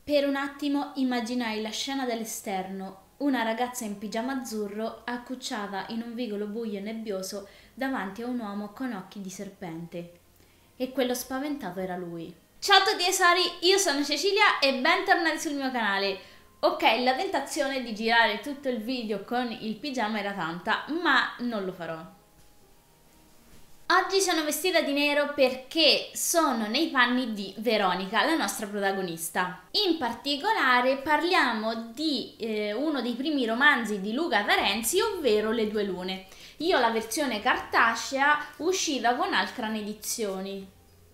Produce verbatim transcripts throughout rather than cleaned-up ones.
Per un attimo immaginai la scena dall'esterno, una ragazza in pigiama azzurro accucciata in un vicolo buio e nebbioso davanti a un uomo con occhi di serpente. E quello spaventato era lui. Ciao a tutti tesori, io sono Cecilia e bentornati sul mio canale. Ok, la tentazione di girare tutto il video con il pigiama era tanta, ma non lo farò. Oggi sono vestita di nero perché sono nei panni di Veronica, la nostra protagonista. In particolare parliamo di eh, uno dei primi romanzi di Luca Tarenzi, ovvero Le due lune. Io ho la versione cartacea uscita con Alcran Edizioni.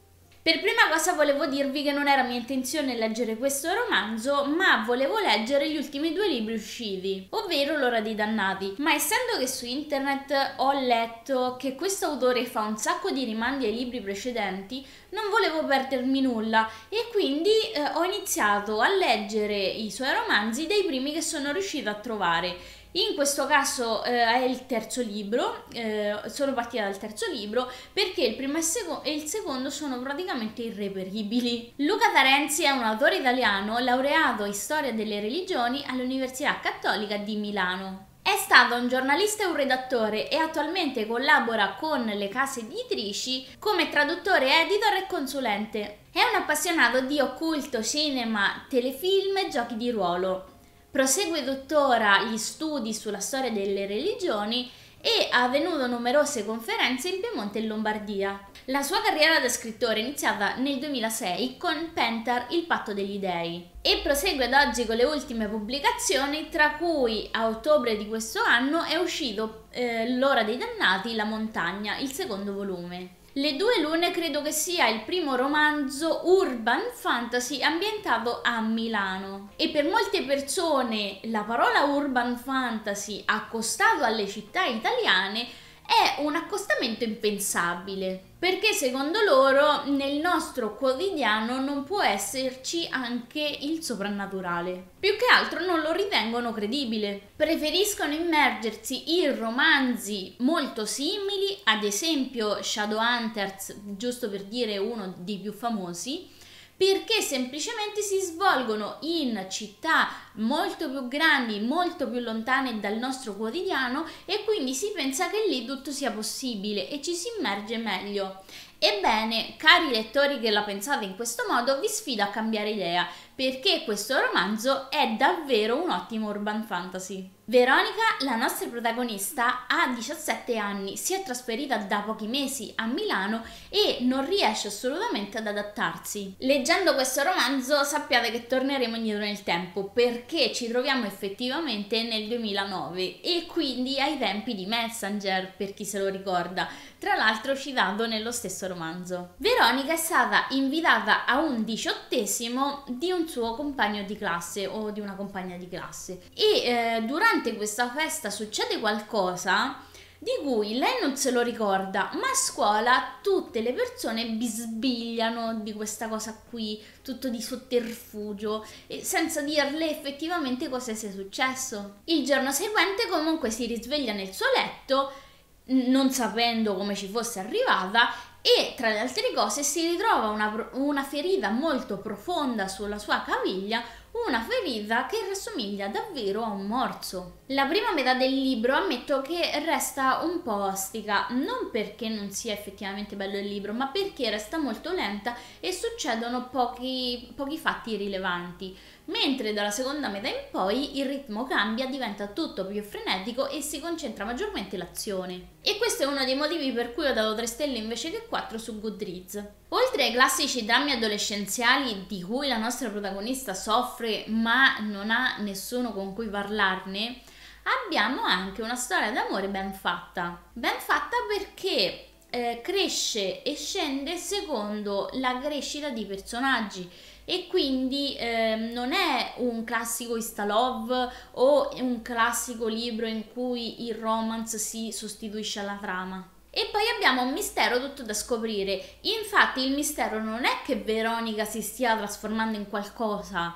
Per prima cosa volevo dirvi che non era mia intenzione leggere questo romanzo, ma volevo leggere gli ultimi due libri usciti, ovvero L'ora dei dannati. Ma essendo che su internet ho letto che questo autore fa un sacco di rimandi ai libri precedenti, non volevo perdermi nulla e quindi eh, ho iniziato a leggere i suoi romanzi dai primi che sono riuscita a trovare. In questo caso eh, è il terzo libro, eh, sono partita dal terzo libro perché il primo e, seco- e il secondo sono praticamente irreperibili. Luca Tarenzi è un autore italiano laureato in storia delle religioni all'Università Cattolica di Milano. È stato un giornalista e un redattore e attualmente collabora con le case editrici come traduttore, editor e consulente. È un appassionato di occulto, cinema, telefilm e giochi di ruolo. Prosegue tuttora gli studi sulla storia delle religioni e ha tenuto numerose conferenze in Piemonte e Lombardia. La sua carriera da scrittore è iniziata nel duemilasei con Pentar, Il patto degli dei, e prosegue ad oggi con le ultime pubblicazioni, tra cui a ottobre di questo anno è uscito eh, L'ora dei dannati, La montagna, il secondo volume. Le due lune credo che sia il primo romanzo urban fantasy ambientato a Milano e per molte persone la parola urban fantasy accostato alle città italiane è un accostamento impensabile, perché secondo loro nel nostro quotidiano non può esserci anche il soprannaturale. Più che altro non lo ritengono credibile. Preferiscono immergersi in romanzi molto simili, ad esempio Shadowhunters, giusto per dire uno dei più famosi, perché semplicemente si svolgono in città molto più grandi, molto più lontane dal nostro quotidiano e quindi si pensa che lì tutto sia possibile e ci si immerge meglio. Ebbene, cari lettori che la pensate in questo modo, vi sfido a cambiare idea, perché questo romanzo è davvero un ottimo urban fantasy. Veronica, la nostra protagonista, ha diciassette anni, si è trasferita da pochi mesi a Milano e non riesce assolutamente ad adattarsi. Leggendo questo romanzo sappiate che torneremo indietro nel tempo, perché ci troviamo effettivamente nel duemilanove e quindi ai tempi di Messenger, per chi se lo ricorda, tra l'altro citato nello stesso romanzo. Veronica è stata invitata a un diciottesimo di un suo compagno di classe o di una compagna di classe e eh, durante questa festa succede qualcosa di cui lei non se lo ricorda, ma a scuola tutte le persone bisbigliano di questa cosa qui, tutto di sotterfugio, e senza dirle effettivamente cosa sia successo. Il giorno seguente comunque si risveglia nel suo letto, non sapendo come ci fosse arrivata, e tra le altre cose si ritrova una, una ferita molto profonda sulla sua caviglia, una ferita che rassomiglia davvero a un morso. La prima metà del libro ammetto che resta un po' ostica, non perché non sia effettivamente bello il libro, ma perché resta molto lenta e succedono pochi, pochi fatti rilevanti, mentre dalla seconda metà in poi il ritmo cambia, diventa tutto più frenetico e si concentra maggiormente l'azione. E questo è uno dei motivi per cui ho dato tre stelle invece che quattro su Goodreads. Oltre ai classici drammi adolescenziali di cui la nostra protagonista soffre ma non ha nessuno con cui parlarne, abbiamo anche una storia d'amore ben fatta. Ben fatta perché eh, cresce e scende secondo la crescita di personaggi e quindi eh, non è un classico Insta-love o un classico libro in cui il romance si sostituisce alla trama. E poi abbiamo un mistero tutto da scoprire. Infatti il mistero non è che Veronica si stia trasformando in qualcosa,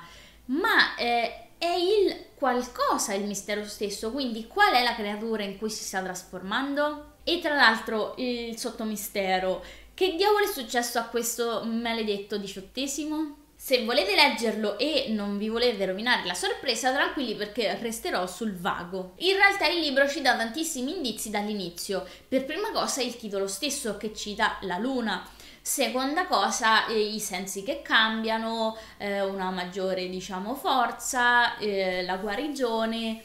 ma eh, è il qualcosa il mistero stesso, quindi qual è la creatura in cui si sta trasformando? E tra l'altro il sottomistero, che diavolo è successo a questo maledetto diciottesimo? Se volete leggerlo e non vi volete rovinare la sorpresa, tranquilli perché resterò sul vago. In realtà il libro ci dà tantissimi indizi dall'inizio. Per prima cosa il titolo stesso che cita la luna. Seconda cosa, eh, i sensi che cambiano, eh, una maggiore, diciamo, forza, eh, la guarigione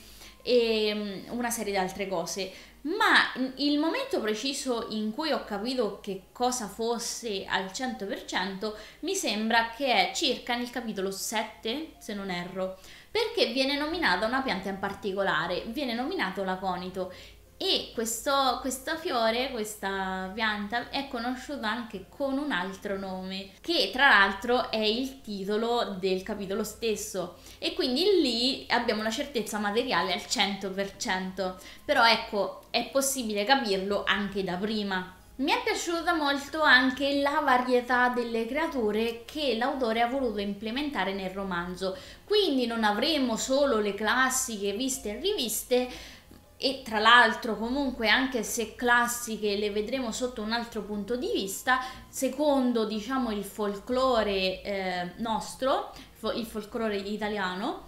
e um, una serie di altre cose. Ma il momento preciso in cui ho capito che cosa fosse al cento per cento mi sembra che è circa nel capitolo sette, se non erro, perché viene nominata una pianta in particolare, viene nominato l'aconito. E questo, questo fiore, questa pianta, è conosciuta anche con un altro nome, che tra l'altro è il titolo del capitolo stesso. E quindi lì abbiamo una certezza materiale al cento per cento. Però ecco, è possibile capirlo anche da prima. Mi è piaciuta molto anche la varietà delle creature che l'autore ha voluto implementare nel romanzo. Quindi non avremo solo le classiche viste e riviste, e tra l'altro comunque anche se classiche le vedremo sotto un altro punto di vista, secondo diciamo il folklore eh, nostro, il folklore italiano,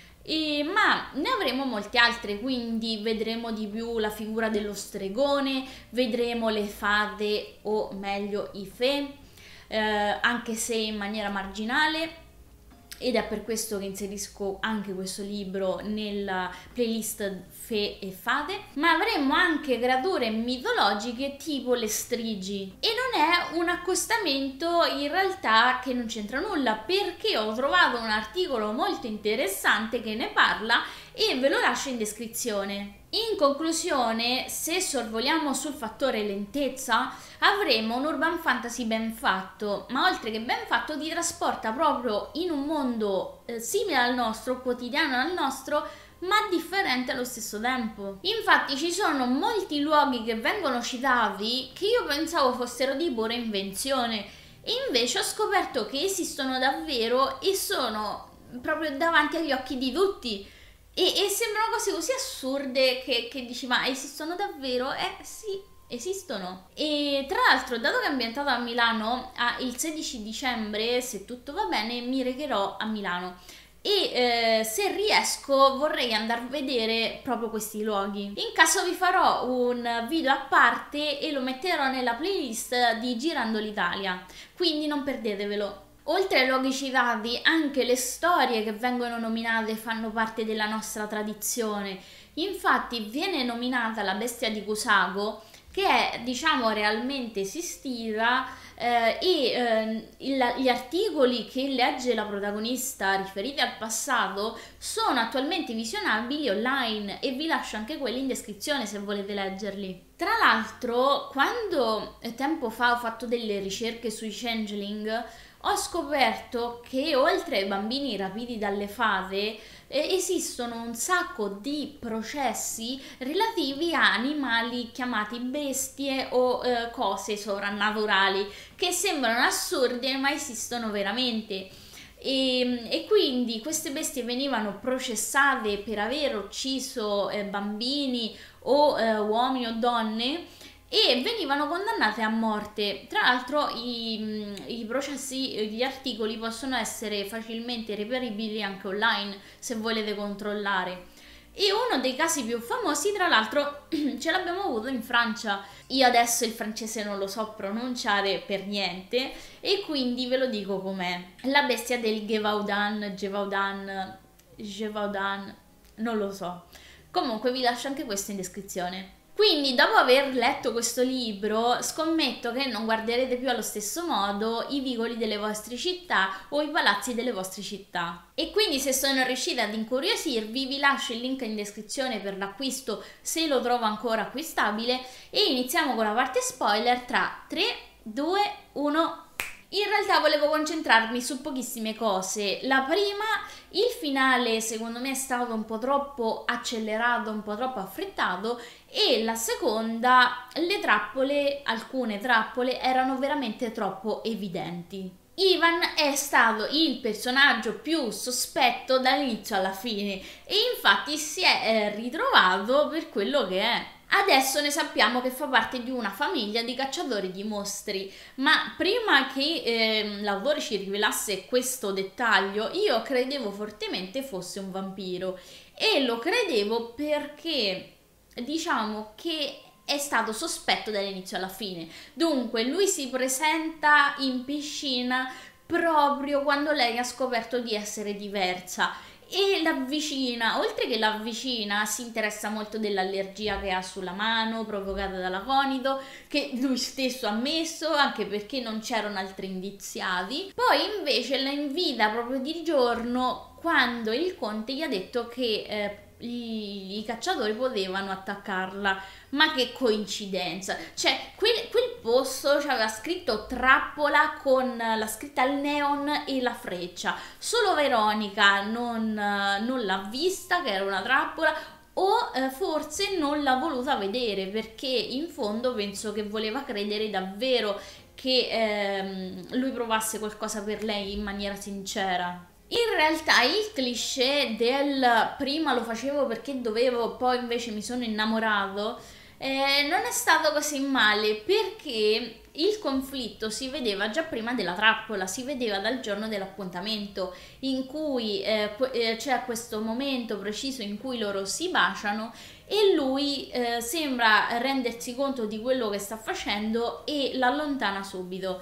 e, ma ne avremo molte altre, quindi vedremo di più la figura dello stregone, vedremo le fate o meglio i fe, eh, anche se in maniera marginale. Ed è per questo che inserisco anche questo libro nella playlist Fe e Fate. Ma avremo anche creature mitologiche tipo le strigi. E non è un accostamento in realtà che non c'entra nulla, perché ho trovato un articolo molto interessante che ne parla e ve lo lascio in descrizione. In conclusione, se sorvoliamo sul fattore lentezza, avremo un urban fantasy ben fatto, ma oltre che ben fatto ti trasporta proprio in un mondo eh, simile al nostro, quotidiano al nostro, ma differente allo stesso tempo. Infatti ci sono molti luoghi che vengono citati che io pensavo fossero di pura invenzione, e invece ho scoperto che esistono davvero e sono proprio davanti agli occhi di tutti. E, e sembrano cose così assurde che, che dici, ma esistono davvero? Eh sì, esistono. E tra l'altro, dato che è ambientato a Milano, ah, il sedici dicembre, se tutto va bene, mi recherò a Milano. E eh, se riesco vorrei andare a vedere proprio questi luoghi. In caso vi farò un video a parte e lo metterò nella playlist di Girando l'Italia, quindi non perdetevelo. Oltre ai luoghi citati, anche le storie che vengono nominate fanno parte della nostra tradizione. Infatti viene nominata la bestia di Kusago, che è, diciamo, realmente esistita, eh, e eh, il, gli articoli che legge la protagonista riferiti al passato sono attualmente visionabili online, e vi lascio anche quelli in descrizione se volete leggerli. Tra l'altro, quando tempo fa ho fatto delle ricerche sui changeling, ho scoperto che oltre ai bambini rapiti dalle fate eh, esistono un sacco di processi relativi a animali chiamati bestie o eh, cose sovrannaturali che sembrano assurde ma esistono veramente. E, e quindi queste bestie venivano processate per aver ucciso eh, bambini o eh, uomini o donne, e venivano condannate a morte. Tra l'altro i, i processi, gli articoli possono essere facilmente reperibili anche online se volete controllare. E uno dei casi più famosi, tra l'altro, ce l'abbiamo avuto in Francia. Io adesso il francese non lo so pronunciare per niente, e quindi ve lo dico com'è. La bestia del Gévaudan, Gévaudan, Gévaudan, non lo so. Comunque vi lascio anche questo in descrizione. Quindi dopo aver letto questo libro scommetto che non guarderete più allo stesso modo i vicoli delle vostre città o i palazzi delle vostre città. E quindi se sono riuscita ad incuriosirvi vi lascio il link in descrizione per l'acquisto se lo trovo ancora acquistabile, e iniziamo con la parte spoiler tra tre, due, uno. In realtà volevo concentrarmi su pochissime cose. La prima, il finale secondo me è stato un po' troppo accelerato, un po' troppo affrettato, e la seconda, le trappole, alcune trappole erano veramente troppo evidenti. Ivan è stato il personaggio più sospetto dall'inizio alla fine, e infatti si è eh, ritrovato per quello che è. Adesso ne sappiamo che fa parte di una famiglia di cacciatori di mostri, ma prima che eh, l'autore ci rivelasse questo dettaglio, io credevo fortemente fosse un vampiro e lo credevo perché diciamo che è stato sospetto dall'inizio alla fine. Dunque, lui si presenta in piscina proprio quando lei ha scoperto di essere diversa e l'avvicina, oltre che l'avvicina, si interessa molto dell'allergia che ha sulla mano provocata dall'aconido, che lui stesso ha ammesso, anche perché non c'erano altri indiziati. Poi invece la invita proprio di giorno quando il conte gli ha detto che eh, i, i cacciatori potevano attaccarla. Ma che coincidenza, cioè quel, quel posto aveva scritto trappola con la scritta al neon e la freccia, solo Veronica non, non l'ha vista che era una trappola, o eh, forse non l'ha voluta vedere perché in fondo penso che voleva credere davvero che ehm, lui provasse qualcosa per lei in maniera sincera. In realtà il cliché del prima lo facevo perché dovevo, poi invece mi sono innamorato, eh, non è stato così male perché il conflitto si vedeva già prima della trappola, si vedeva dal giorno dell'appuntamento in cui eh, eh, c'è questo momento preciso in cui loro si baciano e lui eh, sembra rendersi conto di quello che sta facendo e l'allontana subito,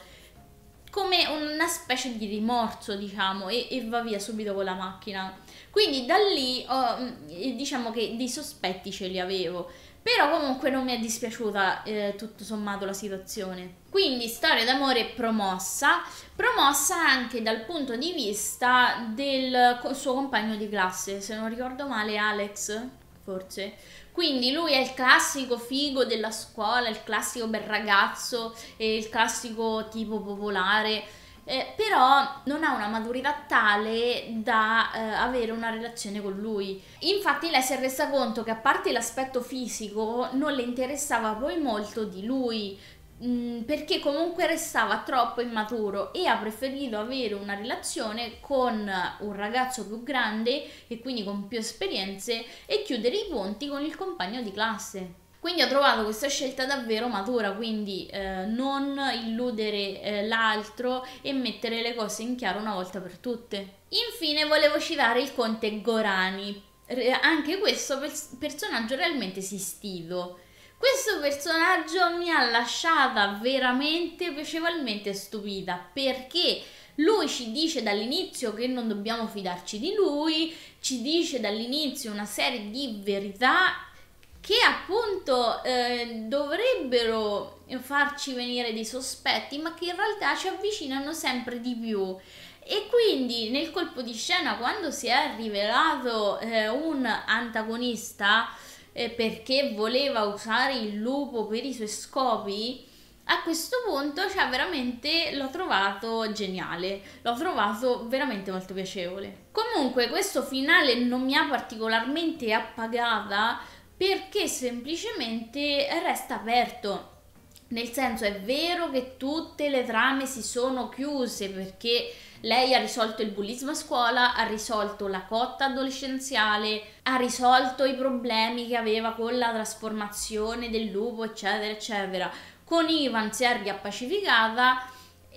come una specie di rimorso, diciamo, e, e va via subito con la macchina. Quindi da lì oh, diciamo che dei sospetti ce li avevo, però comunque non mi è dispiaciuta eh, tutto sommato la situazione. Quindi storia d'amore promossa, promossa anche dal punto di vista del suo compagno di classe, se non ricordo male Alex, forse. Quindi lui è il classico figo della scuola, il classico bel ragazzo, il classico tipo popolare, eh, però non ha una maturità tale da eh, avere una relazione con lui. Infatti lei si è resa conto che a parte l'aspetto fisico non le interessava poi molto di lui, perché comunque restava troppo immaturo e ha preferito avere una relazione con un ragazzo più grande e quindi con più esperienze e chiudere i ponti con il compagno di classe. Quindi ho trovato questa scelta davvero matura, quindi eh, non illudere eh, l'altro e mettere le cose in chiaro una volta per tutte. Infine volevo citare il conte Gorani, anche questo personaggio realmente esistito. Questo personaggio mi ha lasciata veramente piacevolmente stupita perché lui ci dice dall'inizio che non dobbiamo fidarci di lui, ci dice dall'inizio una serie di verità che appunto eh, dovrebbero farci venire dei sospetti, ma che in realtà ci avvicinano sempre di più. E quindi nel colpo di scena, quando si è rivelato eh, un antagonista, eh, perché voleva usare il lupo per i suoi scopi, a questo punto cioè veramente l'ho trovato geniale, l'ho trovato veramente molto piacevole. Comunque questo finale non mi ha particolarmente appagata perché semplicemente resta aperto. Nel senso, è vero che tutte le trame si sono chiuse perché lei ha risolto il bullismo a scuola, ha risolto la cotta adolescenziale, ha risolto i problemi che aveva con la trasformazione del lupo, eccetera, eccetera. Con Ivan si è riappacificata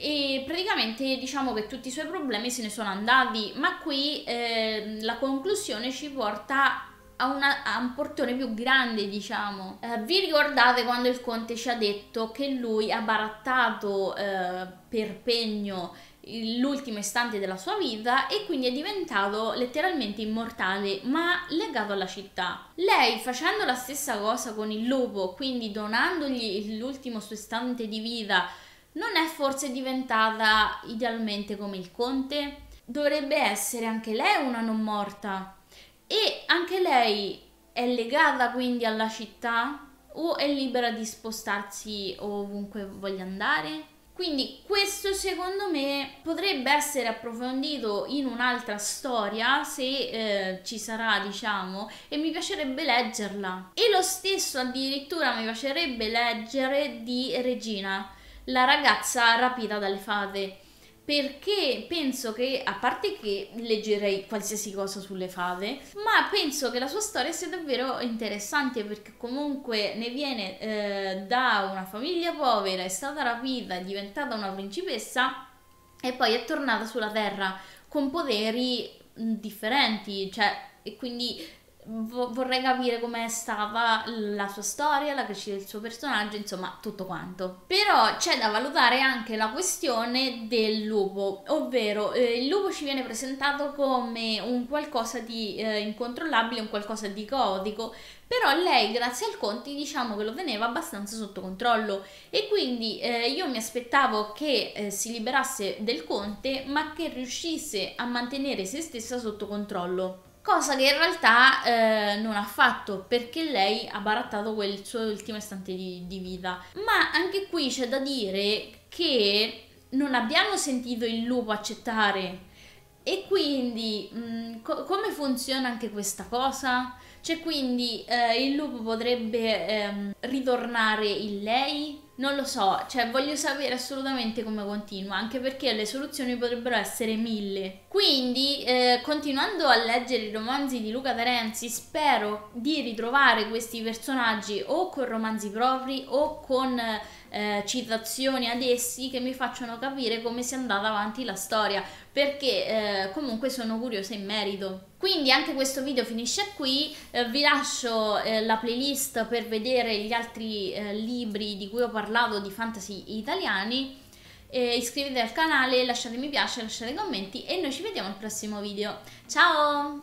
e praticamente diciamo che tutti i suoi problemi se ne sono andati, ma qui eh, la conclusione ci porta a, una, a un portone più grande, diciamo. Eh, vi ricordate quando il conte ci ha detto che lui ha barattato eh, per pegno l'ultimo istante della sua vita e quindi è diventato letteralmente immortale, ma legato alla città. Lei, facendo la stessa cosa con il lupo, quindi donandogli l'ultimo suo istante di vita, non è forse diventata idealmente come il conte? Dovrebbe essere anche lei una non morta. E anche lei è legata quindi alla città o è libera di spostarsi ovunque voglia andare? Quindi questo secondo me potrebbe essere approfondito in un'altra storia se eh, ci sarà, diciamo, e mi piacerebbe leggerla. E lo stesso addirittura mi piacerebbe leggere di Regina, la ragazza rapita dalle fate, perché penso che, a parte che leggerei qualsiasi cosa sulle fate, ma penso che la sua storia sia davvero interessante, perché comunque ne viene eh, da una famiglia povera, è stata rapita, è diventata una principessa e poi è tornata sulla Terra con poteri mh, differenti, cioè, e quindi vo- vorrei capire com'è stata la sua storia, la crescita del suo personaggio, insomma tutto quanto. Però c'è da valutare anche la questione del lupo, ovvero eh, il lupo ci viene presentato come un qualcosa di eh, incontrollabile, un qualcosa di caotico, però lei grazie al conte diciamo che lo teneva abbastanza sotto controllo e quindi eh, io mi aspettavo che eh, si liberasse del conte, ma che riuscisse a mantenere se stessa sotto controllo. Cosa che in realtà eh, non ha fatto, perché lei ha barattato quel suo ultimo istante di, di vita. Ma anche qui c'è da dire che non abbiamo sentito il lupo accettare. E quindi mh, co- come funziona anche questa cosa? Cioè quindi eh, il lupo potrebbe ehm, ritornare in lei? Non lo so, cioè voglio sapere assolutamente come continua, anche perché le soluzioni potrebbero essere mille. Quindi, eh, continuando a leggere i romanzi di Luca Terenzi, spero di ritrovare questi personaggi o con romanzi propri o con eh, citazioni ad essi che mi facciano capire come sia andata avanti la storia, perché eh, comunque sono curiosa in merito. Quindi anche questo video finisce qui, eh, vi lascio eh, la playlist per vedere gli altri eh, libri di cui ho parlato di fantasy italiani, eh, iscrivetevi al canale, lasciate mi piace, lasciate commenti e noi ci vediamo al prossimo video. Ciao!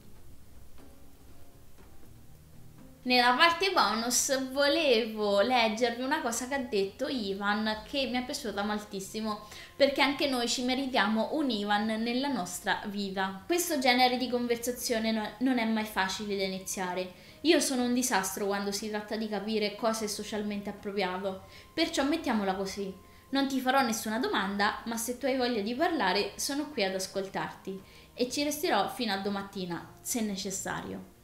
Nella parte bonus volevo leggervi una cosa che ha detto Ivan che mi è piaciuta moltissimo, perché anche noi ci meritiamo un Ivan nella nostra vita. Questo genere di conversazione no- non è mai facile da iniziare. Io sono un disastro quando si tratta di capire cosa è socialmente appropriato, perciò mettiamola così. Non ti farò nessuna domanda, ma se tu hai voglia di parlare sono qui ad ascoltarti e ci resterò fino a domattina, se necessario.